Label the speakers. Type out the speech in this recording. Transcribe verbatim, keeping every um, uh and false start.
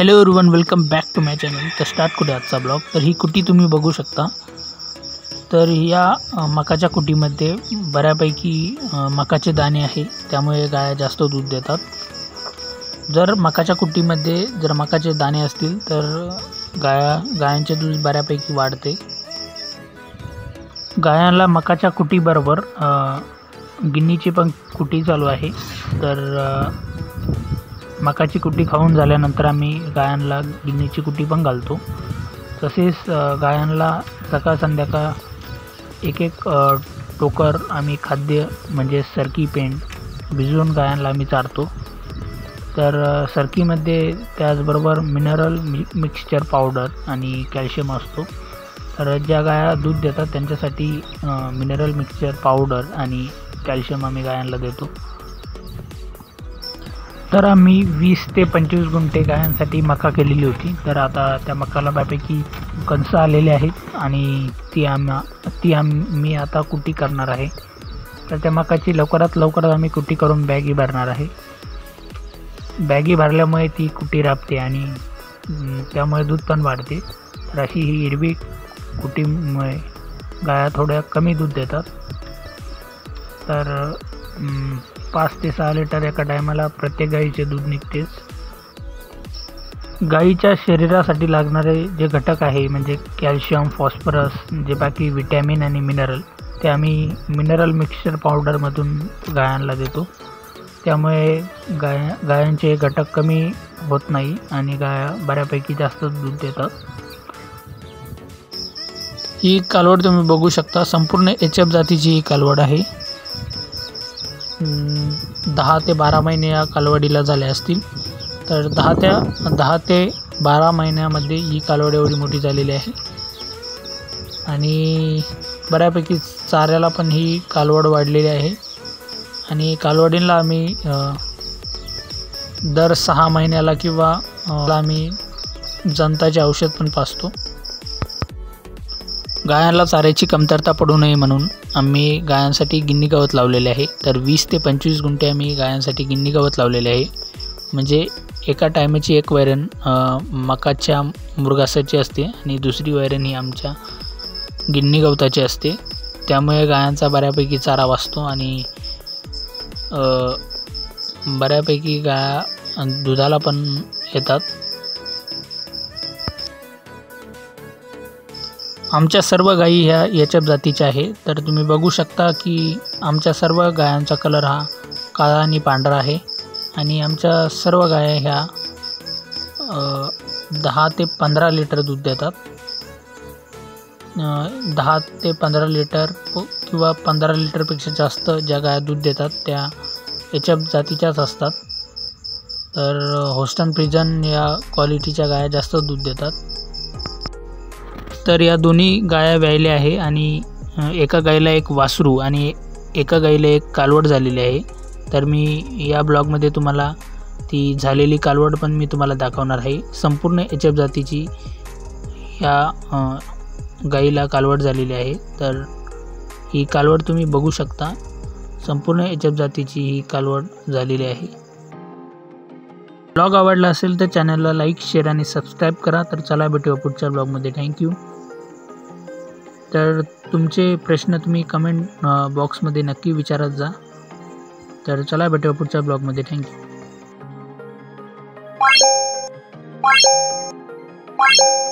Speaker 1: Hello everyone, welcome back to my channel. तर start करूया आजचा ब्लॉग. तर ही कुटी तुम्ही बघू शकता. तर या मकाच्या कुटीमध्ये बऱ्यापैकी मकाचे दाणे आहे, त्यामुळे गाय जास्त दूध देतात. जर मकाच्या कुटीमध्ये जर मकाचे दाणे असतील तर गाया गायांचे दूध बऱ्यापैकी वाढते. गायांना मकाच्या कुटीबरोबर गिन्नीची पण कुटी चालू आहे. तर मकाची कुटी खाऊन झाल्यानंतर आम्ही गायांना गिन्नीची कुटी पण घालतो. तसेच गायांना सकाळ संध्याकाळ एक एक टोकर आम्ही खाद्य म्हणजे सरकी पेंड भिजवून गायांना आम्ही चारतो. तर सरकीमध्ये त्याचबरोबर मिनरल मिक्सचर पावडर आणि कॅल्शियम असतो. तर ज्या गाया दूध देतात त्यांच्यासाठी मिनरल मिक्सचर पावडर आणि कॅल्शियम आम्ही गायांना देतो. तर आम्ही वीस ते पंचवीस गुंठे गायांसाठी मका केलेली होती. तर आता त्या मकाला बऱ्यापैकी कणसं आलेले आहेत आणि ती आम ती आम्ही आता कुटी करणार आहे. तर त्या मकाची लवकरात लवकर आम्ही कुटी करून बॅगी भरणार आहे. बॅगी भरल्यामुळे ती कुटी राबते आणि त्यामुळे दूध पण वाढते. तर अशी ही हिरवी कुटीमुळे गाया थोड्या कमी दूध देतात. तर पाच ते सहा लिटर एका टायमाला प्रत्येक गाईचे दूध निघतेच. गाईच्या शरीरासाठी लागणारे जे घटक आहे म्हणजे कॅल्शियम, फॉस्फरस, जे बाकी विटॅमिन आणि मिनरल, ते आम्ही मिनरल मिक्सचर पावडरमधून गायांना देतो. त्यामुळे गाय गायांचे घटक कमी होत नाही आणि गाया बऱ्यापैकी जास्त दूध देतात. ही कालवड तुम्ही बघू शकता. संपूर्ण एच एफ जातीची ही कालवड आहे. दहा ते बारा महिने या कालवडीला झाले असतील. तर दहा त्या दहा ते बारा महिन्यामध्ये ही कालवड एवढी मोठी झालेली आहे आणि बऱ्यापैकी चाऱ्याला पण ही कालवड वाढलेली आहे. आणि कालवडींना आम्ही दर सहा महिन्याला किंवा आम्ही जंताचे औषध पण पाजतो. गायांना चाऱ्याची कमतरता पडू नये म्हणून आम्ही गायांसाठी गिन्नी गवत लावलेले आहे. तर वीस ते पंचवीस गुंठे आम्ही गायांसाठी गिन्नी गवत लावलेले आहे. म्हणजे एका टायमाची एक वैरण मकाच्या मुरघासाची असते आणि दुसरी वैरण ही आमच्या गिन्नी गवताची असते. त्यामुळे गायांचा बऱ्यापैकी चारा वाचतो आणि बऱ्यापैकी गाया दुधाला पण येतात. आमच्या सर्व गायी ह्या एच एफ जातीच्या आहे. तर तुम्ही बघू शकता की आमच्या सर्व गायांचा कलर हा काळा आणि पांढरा आहे आणि आमच्या सर्व गाया ह्या दहा ते पंधरा लिटर दूध देतात. दहा ते पंधरा लिटर किंवा पंधरा लिटरपेक्षा जास्त ज्या गाया दूध देतात त्या एच एफ जातीच्याच असतात. तर होस्टन फ्रिजन या क्वालिटीच्या गाया जास्त दूध देतात. तर या दोन्ही गाया व्यायल्या आहे आणि एका गाईला एक वासरू आणि एका गाईला एक कालवड झालेली आहे. तर मी या ब्लॉगमध्ये तुम्हाला ती झालेली कालवड पण मी तुम्हाला दाखवणार आहे. संपूर्ण एच एफ जातीची ह्या गाईला कालवड झालेली आहे. तर ही कालवड तुम्ही बघू शकता. संपूर्ण एच एफ जातीची ही कालवड झालेली आहे. ब्लॉग आवडला असेल तर चॅनलला लाईक, शेअर आणि सबस्क्राईब करा. तर चला भेटूया पुढच्या ब्लॉगमध्ये. थँक्यू. तर तुमचे प्रश्न तुम्ही कमेंट बॉक्समध्ये नक्की विचारत जा. तर चला भेटूया पुढच्या ब्लॉगमध्ये. थँक्यू.